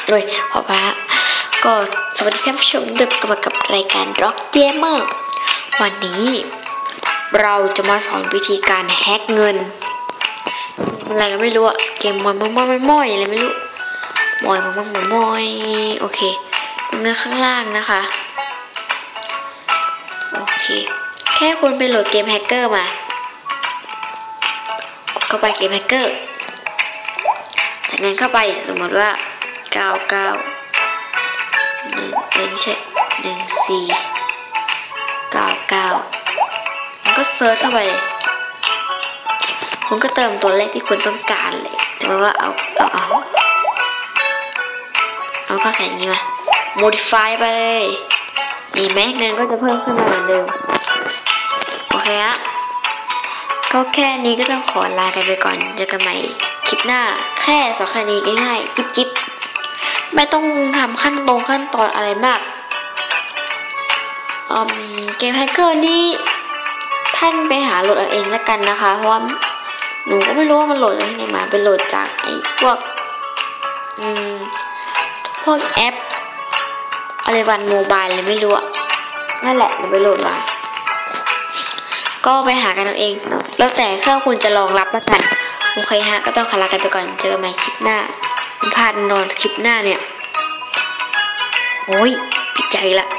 ด้วยเพราะว่าก็สวัสดีท่านผู้ชมด้วยกับรายการ Rock Gamer วันนี้เราจะมาสอนวิธีการแฮกเงินอะไรก็ไม่รู้อะเกมมอยอะไรไม่รู้มอยโอเคเงินข้างล่างนะคะโอเคแค่คุณไปโหลดเกมแฮกเกอร์มาเข้าไปเกมแฮกเกอร์ใส่เงินเข้าไปสมมติว่า99ไม่ใช่1499มันก็เซิร์ชเข้าไปคุณก็เติมตัวเลขที่คุณต้องการเลยแต่ว่าเอาเข้าใส่อย่างนี้มา modify ไปเลยนี่ไหมเงินก็จะเพิ่มขึ้นมาเหมือนเดิมโอเคฮะก็แค่นี้ก็ต้องขอลากันไปก่อนเจอกันใหม่คลิปหน้าแค่สอนแค่นี้ง่ายๆจิ๊บไม่ต้องทำขั้นตอนอะไรมากเกมแฮกเกอร์นี่ท่านไปหาโหลดเอาเองแล้วกันนะคะเพราะว่าหนูก็ไม่รู้ว่ามันโหลดจากที่ไหนมาเป็นโหลดจากไอ้พวกแอปอะไรวันโมบายอะไรไม่รู้อะนั่นแหละหนูไปโหลดมาก็ไปหากันเอาเองแล้วแต่เครื่องคุณจะรองรับแล้วกันโอเคฮะก็ต้องขอลากันไปก่อนเจอกันใหม่คลิปหน้าพลาดนอนคลิปหน้าเนี่ยโอ้ยปิดใจละ